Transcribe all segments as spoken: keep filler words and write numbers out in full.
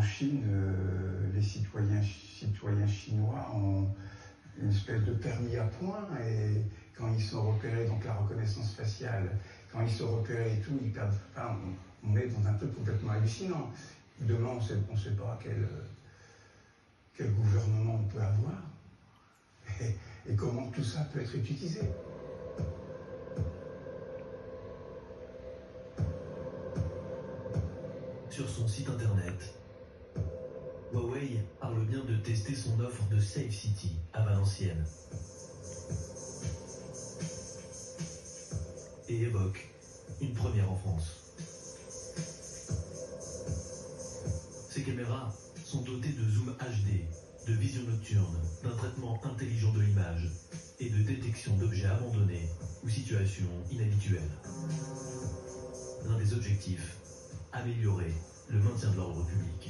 Chine, euh, les citoyens, citoyens chinois ont une espèce de permis à points, et quand ils sont repérés, donc la reconnaissance faciale, quand ils sont repérés et tout, ils perdent. Enfin, on, on est dans un truc complètement hallucinant. Demain, on ne sait, on sait pas quel, quel gouvernement on peut avoir et, et comment tout ça peut être utilisé. Sur son site internet, Huawei parle bien de tester son offre de Safe City à Valenciennes et évoque une première en France. Ces caméras sont dotées de zoom H D, de vision nocturne, d'un traitement intelligent de l'image et de détection d'objets abandonnés ou situations inhabituelles. L'un des objectifs, améliorer le maintien de l'ordre public.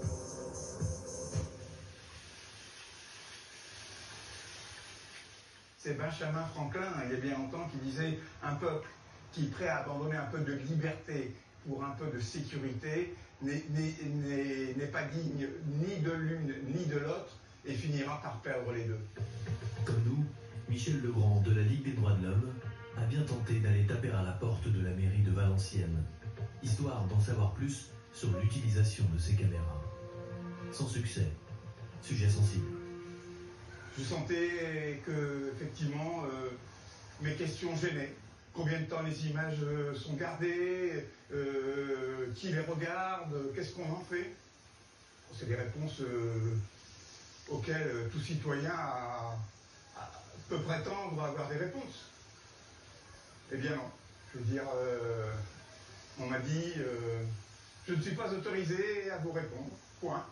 C'est Benjamin Franklin, il y a bien longtemps, qui disait un peuple qui est prêt à abandonner un peu de liberté pour un peu de sécurité n'est pas digne ni de l'une ni de l'autre et finira par perdre les deux. Comme nous, Michel Legrand de la Ligue des droits de l'homme a bien tenté d'aller taper à la porte de la mairie de Valenciennes, histoire d'en savoir plus sur l'utilisation de ces caméras. Sans succès, sujet sensible. Je sentais que, effectivement, euh, mes questions gênaient. Combien de temps les images euh, sont gardées, euh, qui les regarde, qu'est-ce qu'on en fait? C'est des réponses euh, auxquelles euh, tout citoyen a, a, peut prétendre avoir des réponses. Eh bien non. Je veux dire, euh, on m'a dit, euh, je ne suis pas autorisé à vous répondre. Point.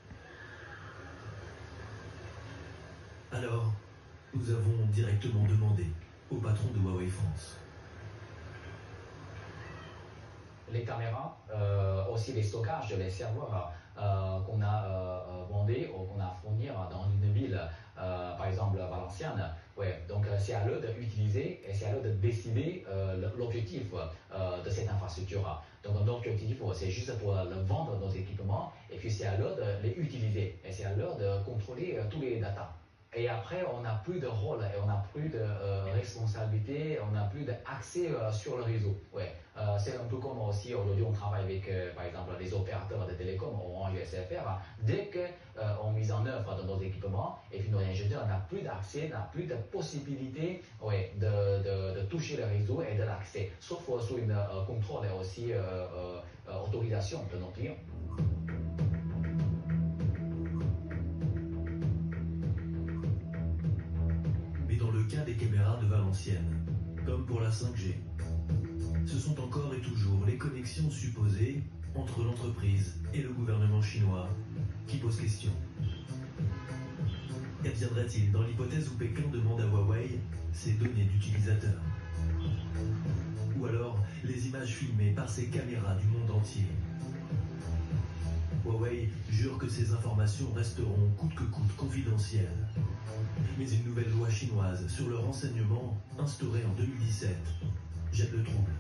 Alors, nous avons directement demandé au patron de Huawei France. Les caméras, euh, aussi les stockages, les serveurs euh, qu'on a euh, vendus ou qu'on a fournis dans une ville, euh, par exemple Valenciennes. Ouais, donc c'est à eux d'utiliser et c'est à eux de décider euh, l'objectif euh, de cette infrastructure. Donc notre objectif, c'est juste pour vendre nos équipements et puis c'est à eux de les utiliser et c'est à eux de contrôler euh, tous les datas. Et après, on n'a plus de rôle et on n'a plus de euh, responsabilité, on n'a plus d'accès euh, sur le réseau. Ouais. Euh, c'est un peu comme aussi aujourd'hui on travaille avec, euh, par exemple, les opérateurs de télécom, Orange et S F R. Hein. Dès qu'on euh, met en œuvre dans nos équipements, et puis nos ingénieurs n'ont plus d'accès, n'ont plus de possibilité ouais, de, de, de toucher le réseau et de l'accès, sauf euh, sous une euh, contrôle et aussi euh, euh, autorisation de nos clients. Des caméras de Valenciennes, comme pour la cinq G. Ce sont encore et toujours les connexions supposées entre l'entreprise et le gouvernement chinois qui posent question. Qu'adviendrait-il dans l'hypothèse où Pékin demande à Huawei ses données d'utilisateurs? Ou alors les images filmées par ces caméras du monde entier? Huawei jure que ces informations resteront coûte que coûte confidentielles. Mais une nouvelle loi chinoise sur le renseignement, instaurée en deux mille dix-sept, jette le trouble.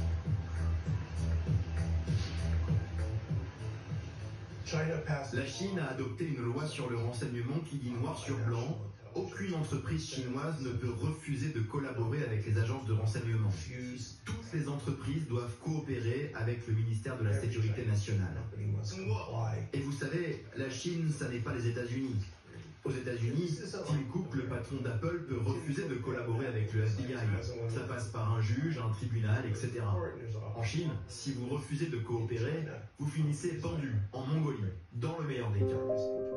La Chine a adopté une loi sur le renseignement qui dit noir sur blanc: aucune entreprise chinoise ne peut refuser de collaborer avec les agences de renseignement. Toutes les entreprises doivent coopérer avec le ministère de la Sécurité nationale. Et vous savez, la Chine, ça n'est pas les États-Unis. Aux États-Unis, Tim Cook, le patron d'Apple, peut refuser de collaborer avec le F B I. Ça passe par un juge, un tribunal, et cetera. En Chine, si vous refusez de coopérer, vous finissez pendu en Mongolie, dans le meilleur des cas.